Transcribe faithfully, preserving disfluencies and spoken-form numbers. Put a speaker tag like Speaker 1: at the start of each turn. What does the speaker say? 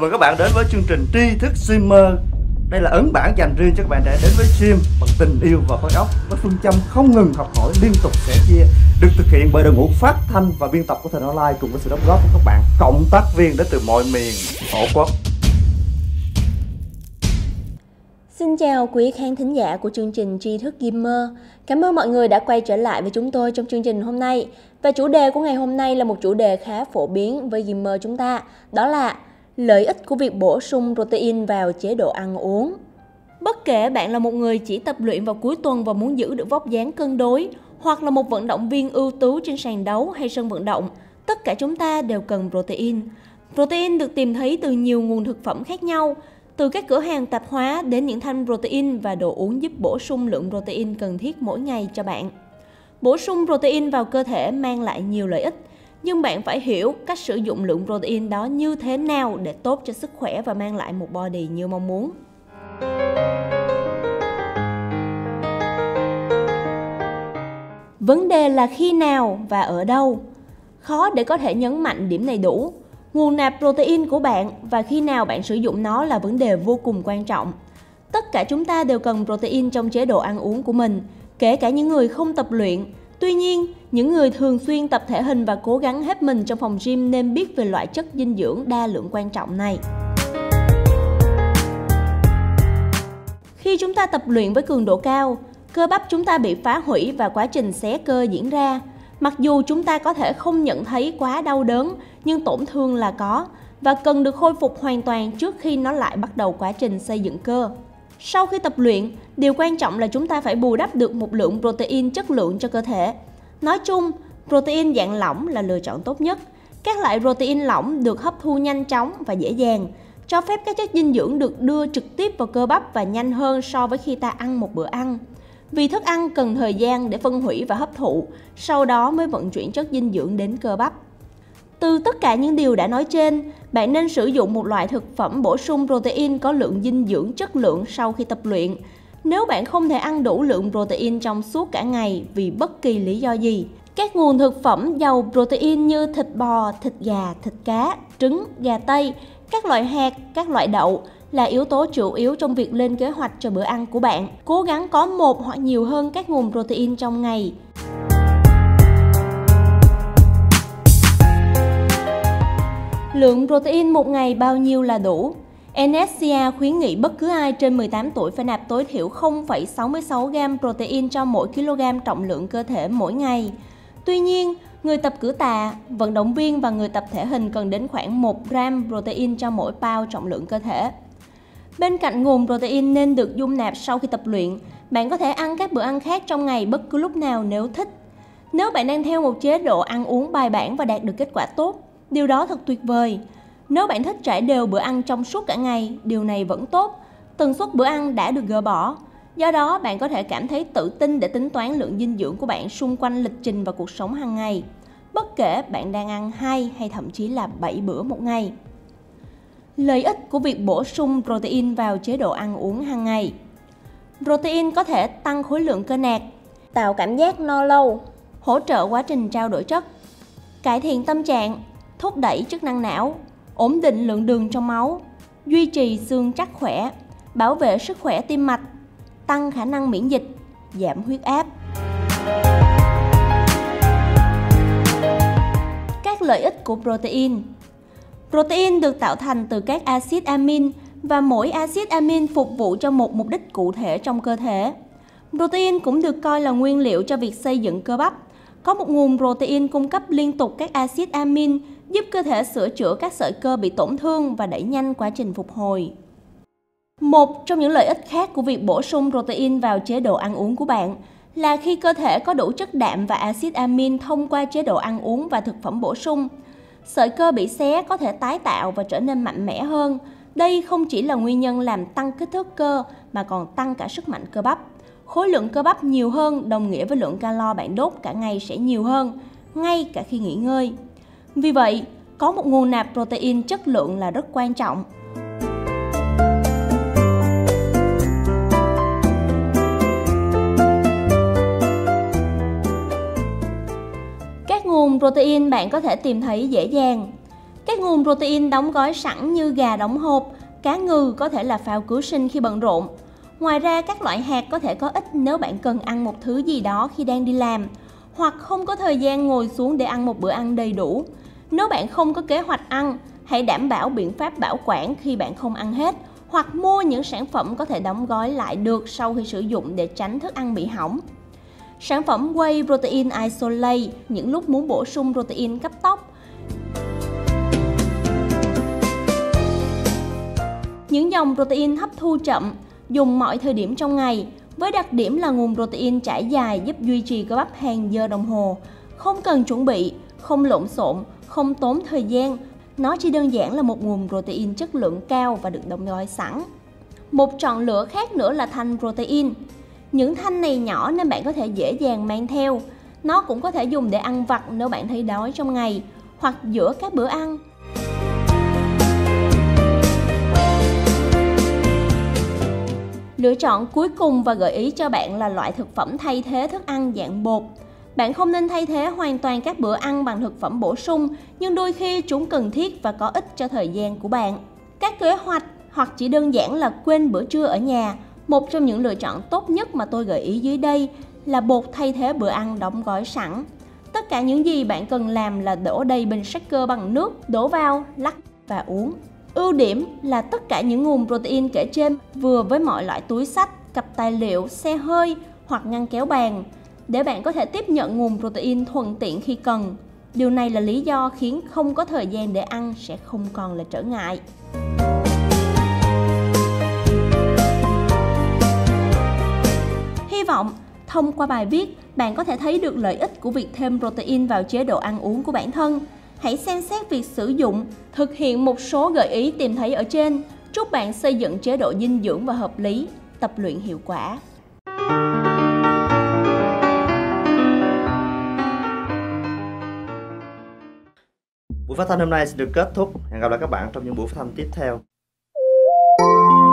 Speaker 1: Mời các bạn đến với chương trình Tri Thức Streamer. Đây là ấn bản dành riêng cho các bạn trẻ đến với stream bằng tình yêu và khối óc, với phương châm không ngừng học hỏi, liên tục sẻ chia, được thực hiện bởi đội ngũ phát thanh và biên tập của Thành Online cùng với sự đóng góp của các bạn cộng tác viên đến từ mọi miền tổ quốc.
Speaker 2: Xin chào quý khán thính giả của chương trình Tri Thức Gamer. Cảm ơn mọi người đã quay trở lại với chúng tôi trong chương trình hôm nay. Và chủ đề của ngày hôm nay là một chủ đề khá phổ biến với gamer chúng ta, đó là lợi ích của việc bổ sung protein vào chế độ ăn uống. Bất kể bạn là một người chỉ tập luyện vào cuối tuần và muốn giữ được vóc dáng cân đối, hoặc là một vận động viên ưu tú trên sàn đấu hay sân vận động, tất cả chúng ta đều cần protein. Protein được tìm thấy từ nhiều nguồn thực phẩm khác nhau, từ các cửa hàng tạp hóa đến những thanh protein và đồ uống giúp bổ sung lượng protein cần thiết mỗi ngày cho bạn. Bổ sung protein vào cơ thể mang lại nhiều lợi ích, nhưng bạn phải hiểu cách sử dụng lượng protein đó như thế nào để tốt cho sức khỏe và mang lại một body như mong muốn. Vấn đề là khi nào và ở đâu? Khó để có thể nhấn mạnh điểm này đủ. Nguồn nạp protein của bạn và khi nào bạn sử dụng nó là vấn đề vô cùng quan trọng. Tất cả chúng ta đều cần protein trong chế độ ăn uống của mình, kể cả những người không tập luyện. Tuy nhiên, những người thường xuyên tập thể hình và cố gắng hết mình trong phòng gym nên biết về loại chất dinh dưỡng đa lượng quan trọng này. Khi chúng ta tập luyện với cường độ cao, cơ bắp chúng ta bị phá hủy và quá trình xé cơ diễn ra. Mặc dù chúng ta có thể không nhận thấy quá đau đớn, nhưng tổn thương là có và cần được khôi phục hoàn toàn trước khi nó lại bắt đầu quá trình xây dựng cơ. Sau khi tập luyện, điều quan trọng là chúng ta phải bù đắp được một lượng protein chất lượng cho cơ thể. Nói chung, protein dạng lỏng là lựa chọn tốt nhất. Các loại protein lỏng được hấp thu nhanh chóng và dễ dàng, cho phép các chất dinh dưỡng được đưa trực tiếp vào cơ bắp và nhanh hơn so với khi ta ăn một bữa ăn. Vì thức ăn cần thời gian để phân hủy và hấp thụ, sau đó mới vận chuyển chất dinh dưỡng đến cơ bắp. Từ tất cả những điều đã nói trên, bạn nên sử dụng một loại thực phẩm bổ sung protein có lượng dinh dưỡng chất lượng sau khi tập luyện. Nếu bạn không thể ăn đủ lượng protein trong suốt cả ngày vì bất kỳ lý do gì, các nguồn thực phẩm giàu protein như thịt bò, thịt gà, thịt cá, trứng, gà tây, các loại hạt, các loại đậu là yếu tố chủ yếu trong việc lên kế hoạch cho bữa ăn của bạn. Cố gắng có một hoặc nhiều hơn các nguồn protein trong ngày. Lượng protein một ngày bao nhiêu là đủ? en ét xê a khuyến nghị bất cứ ai trên mười tám tuổi phải nạp tối thiểu không phẩy sáu mươi sáu gam protein cho mỗi kg trọng lượng cơ thể mỗi ngày. Tuy nhiên, người tập cử tạ, vận động viên và người tập thể hình cần đến khoảng một gram protein cho mỗi pound trọng lượng cơ thể. Bên cạnh nguồn protein nên được dung nạp sau khi tập luyện, bạn có thể ăn các bữa ăn khác trong ngày bất cứ lúc nào nếu thích. Nếu bạn đang theo một chế độ ăn uống bài bản và đạt được kết quả tốt, điều đó thật tuyệt vời. Nếu bạn thích trải đều bữa ăn trong suốt cả ngày, điều này vẫn tốt. Tần suất bữa ăn đã được gỡ bỏ. Do đó, bạn có thể cảm thấy tự tin để tính toán lượng dinh dưỡng của bạn xung quanh lịch trình và cuộc sống hàng ngày, bất kể bạn đang ăn hai hay thậm chí là bảy bữa một ngày. Lợi ích của việc bổ sung protein vào chế độ ăn uống hàng ngày. Protein có thể tăng khối lượng cơ nạc, tạo cảm giác no lâu, hỗ trợ quá trình trao đổi chất, cải thiện tâm trạng, thúc đẩy chức năng não, ổn định lượng đường trong máu, duy trì xương chắc khỏe, bảo vệ sức khỏe tim mạch, tăng khả năng miễn dịch, giảm huyết áp. Các lợi ích của protein. Protein được tạo thành từ các axit amin và mỗi axit amin phục vụ cho một mục đích cụ thể trong cơ thể. Protein cũng được coi là nguyên liệu cho việc xây dựng cơ bắp. Có một nguồn protein cung cấp liên tục các axit amin giúp cơ thể sửa chữa các sợi cơ bị tổn thương và đẩy nhanh quá trình phục hồi. Một trong những lợi ích khác của việc bổ sung protein vào chế độ ăn uống của bạn là khi cơ thể có đủ chất đạm và axit amin thông qua chế độ ăn uống và thực phẩm bổ sung, sợi cơ bị xé có thể tái tạo và trở nên mạnh mẽ hơn. Đây không chỉ là nguyên nhân làm tăng kích thước cơ mà còn tăng cả sức mạnh cơ bắp. Khối lượng cơ bắp nhiều hơn đồng nghĩa với lượng calo bạn đốt cả ngày sẽ nhiều hơn, ngay cả khi nghỉ ngơi. Vì vậy, có một nguồn nạp protein chất lượng là rất quan trọng. Các nguồn protein bạn có thể tìm thấy dễ dàng. Các nguồn protein đóng gói sẵn như gà đóng hộp, cá ngừ có thể là phao cứu sinh khi bận rộn. Ngoài ra, các loại hạt có thể có ích nếu bạn cần ăn một thứ gì đó khi đang đi làm, hoặc không có thời gian ngồi xuống để ăn một bữa ăn đầy đủ. Nếu bạn không có kế hoạch ăn, hãy đảm bảo biện pháp bảo quản khi bạn không ăn hết, hoặc mua những sản phẩm có thể đóng gói lại được sau khi sử dụng để tránh thức ăn bị hỏng. Sản phẩm Whey Protein Isolate những lúc muốn bổ sung protein cấp tốc. Những dòng protein hấp thu chậm, dùng mọi thời điểm trong ngày, với đặc điểm là nguồn protein trải dài giúp duy trì cơ bắp hàng giờ đồng hồ. Không cần chuẩn bị, không lộn xộn, không tốn thời gian. Nó chỉ đơn giản là một nguồn protein chất lượng cao và được đóng gói sẵn. Một chọn lựa khác nữa là thanh protein. Những thanh này nhỏ nên bạn có thể dễ dàng mang theo. Nó cũng có thể dùng để ăn vặt nếu bạn thấy đói trong ngày, hoặc giữa các bữa ăn. Lựa chọn cuối cùng và gợi ý cho bạn là loại thực phẩm thay thế thức ăn dạng bột. Bạn không nên thay thế hoàn toàn các bữa ăn bằng thực phẩm bổ sung, nhưng đôi khi chúng cần thiết và có ích cho thời gian của bạn. Các kế hoạch hoặc chỉ đơn giản là quên bữa trưa ở nhà, một trong những lựa chọn tốt nhất mà tôi gợi ý dưới đây là bột thay thế bữa ăn đóng gói sẵn. Tất cả những gì bạn cần làm là đổ đầy bình shaker bằng nước, đổ vào, lắc và uống. Ưu điểm là tất cả những nguồn protein kể trên vừa với mọi loại túi xách, cặp tài liệu, xe hơi hoặc ngăn kéo bàn, để bạn có thể tiếp nhận nguồn protein thuận tiện khi cần. Điều này là lý do khiến không có thời gian để ăn sẽ không còn là trở ngại. Hy vọng thông qua bài viết, bạn có thể thấy được lợi ích của việc thêm protein vào chế độ ăn uống của bản thân. Hãy xem xét việc sử dụng, thực hiện một số gợi ý tìm thấy ở trên. Chúc bạn xây dựng chế độ dinh dưỡng và hợp lý, tập luyện hiệu quả.
Speaker 1: Buổi phát thanh hôm nay sẽ được kết thúc. Hẹn gặp lại các bạn trong những buổi phát thanh tiếp theo.